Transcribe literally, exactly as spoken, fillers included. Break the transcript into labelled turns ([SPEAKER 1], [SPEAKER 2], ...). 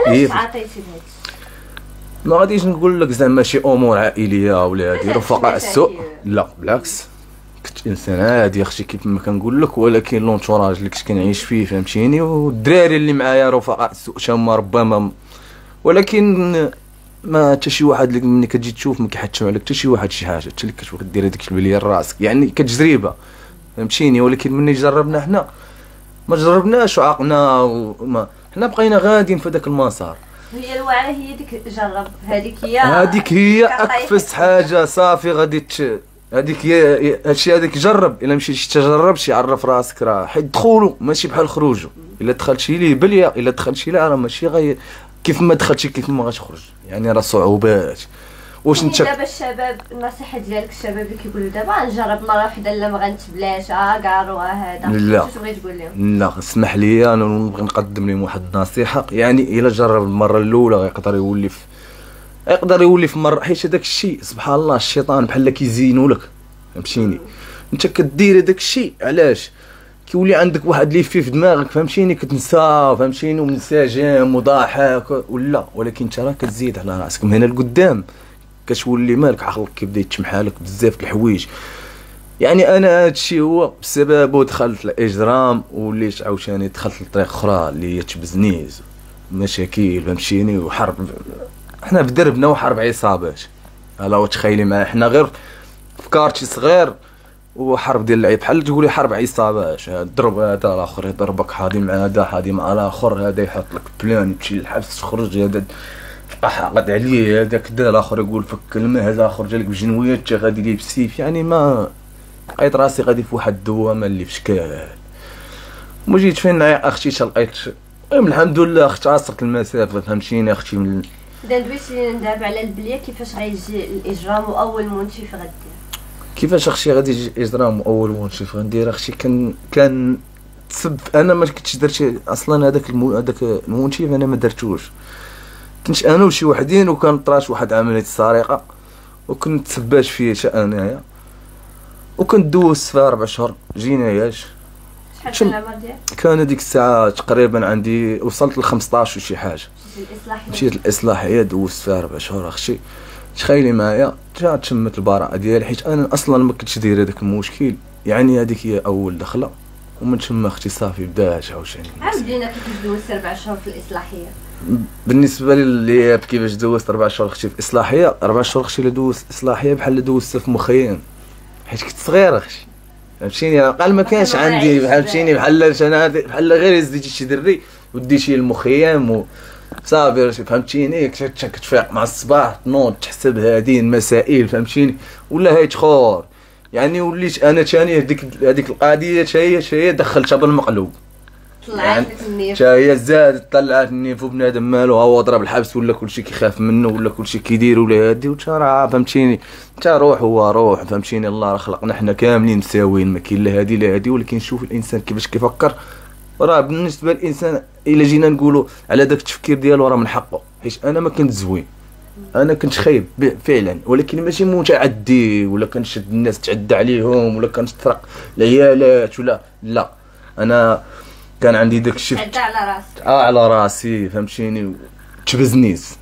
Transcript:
[SPEAKER 1] علاش عطيتي لهادشي؟
[SPEAKER 2] ما غاديش نقول لك زعما شي امور عائليه ولا هادي رفقاء السوء، لا بالعكس كنت انسان عادي اختي كيف ما كنقول لك، ولكن لونتوراج اللي كنت كنعيش فيه فهمتيني، والدراري اللي معايا رفقاء السوء تما ربما، ولكن ما حتى شي واحد اللي ملي كتجي تشوف ما كيحطش عليك حتى شي واحد شي حاجه، انت اللي كتبغي دير هذيك البليه لراسك، يعني كتجربه فهمتيني. ولكن ملي جربنا حنا ما جربناش وعقنا وما حنا بقينا غاديين في هذاك المسار.
[SPEAKER 1] هي الوعره هي ديك جرب، هذيك هي
[SPEAKER 2] هذيك هي اكفس حاجه صافي غادي هذيك هي هادشي هذاك جرب، الا مشيتي تجربش عرف راسك، راه حيت دخولو ماشي بحال خروجو، الا دخلتي ليه بليه الا دخلتي ليه راه ماشي غير كيف ما دخلتي كيف ما غتخرج، يعني راه صعوبات. واش انت
[SPEAKER 1] دابا الشباب النصيحه ديالك الشباب اللي كيقولوا دابا نجرب مره واحده لا ما غنتبلاش اه كارو هذا،
[SPEAKER 2] لا
[SPEAKER 1] واش تبغي تقول لهم؟
[SPEAKER 2] لا اسمح لي انا نبغي نقدم لهم واحد النصيحه، يعني الا جرب المره الاولى غيقدر يولي في يقدر يولي في مره، حيت هذاك الشيء سبحان الله الشيطان بحال كيزينوا لك فهمتيني، انت كدير هذاك الشيء علاش كيولي عندك واحد لي في دماغك فهمتيني، كتنسى فهمتيني ومنسجم وضاحك ولا، ولكن انت راه كتزيد على راسك من هنا لقدام كتولي مالك عقلك كيبدا يتمحى لك بزاف د الحوايج. يعني انا هادشي هو بسببه دخلت الاجرام وليت عاوتاني دخلت لطريق اخرى اللي هي تبزنيز مشاكل فهمتيني وحرب، حنا في دربنا وحرب عصابات، هلا تخيلي معايا حنا غير في كارتي صغير وحرب ديال اللعيب بحال تقولي حرب عصابات، ضرب هذا الاخر يضربك، حاضي مع هذا حاضي مع الاخر، هذا يحط لك بلان تمشي للحبس تخرج، هذا تبقى حاقد عليه، هذاك كدا الاخر يقول فك كلمه، هذا اخر جالك بجنويات انت غادي ليه بالسيف، يعني ما لقيت راسي غادي في واحد الدوامه اللي في شكال. ما جيت فين نعيق اختي حتى لقيت المهم الحمد لله اختصرت المسافه فهمتيني اختي. من
[SPEAKER 1] اذا دويتي لينا دابا على البليه كيفاش غيجي الاجرام واول منشف غدير؟
[SPEAKER 2] كيفاش اختي غادي يجي اجرام واول منشف غندير اختي؟ كان كان تسب انا ما كنتش درت اصلا هذاك المو... هذاك المنشف انا ما درتوش، كنت انا وشي وحدين وكان طراش واحد عمليه السرقه وكنت سباش فيه حتى انايا، وكنت دوزت فيها ربع شهور جيناياش.
[SPEAKER 1] شحال كان العمر ديالك؟
[SPEAKER 2] كان هذيك الساعه تقريبا عندي وصلت ل خمسطاش وشي حاجه.
[SPEAKER 1] مشيتي للاصلاحيه؟
[SPEAKER 2] مشيت للاصلاحيه دوزت فيها ربع شهور اختي. تخيلي معايا جات تمت البراءه ديالي حيت انا اصلا ما كنتش داير هذاك المشكل، يعني هذيك هي اول دخله ومن تما اختي صافي بدات عاوتاني.
[SPEAKER 1] عاود لينا كيفاش دوزت ربع شهور في الاصلاحيه؟
[SPEAKER 2] بالنسبه لي كيفاش دوزت ربع شهور اختي في الاصلاحيه، ربع شهور اختي اللي دوزت الاصلاحيه بحال دوزت في مخيم حيت كنت صغير اختي فهمتيني، قال ما كانش عندي فهمتيني بحال انا بحال غير زديتي شي دري وديتي المخيم وصافي فهمتيني، كتفيق مع الصباح تنوض تحسب هذه المسائل فهمتيني، ولا هي تخور يعني وليت انا ثاني هذيك هذيك القضيه حتى هي دخلتها بالمقلوب،
[SPEAKER 1] طلعت لك النيف
[SPEAKER 2] حتى هي زادت طلعت النيف وبنادم مالو هو ضرب الحبس ولا كلشي كيخاف منه ولا كلشي كيدير ولا هادي، وتا راه فهمتيني تا روح هو روح فهمتيني، الله راه خلقنا حنا كاملين مساويين ما كاين لا هادي لا هادي، ولكن شوف الانسان كيفاش كيفكر، راه بالنسبه للانسان الا جينا نقولوا على داك التفكير ديالو راه من حقه، حيت انا ما كنت زوين انا كنت خايب فعلا، ولكن ماشي متعدي ولا كنشد الناس تعدى عليهم ولا كنسرق العيالات ولا لا، انا كان عندي داك الشيء
[SPEAKER 1] تعدى على راسك
[SPEAKER 2] اه على راسي فهمتيني تبزنيز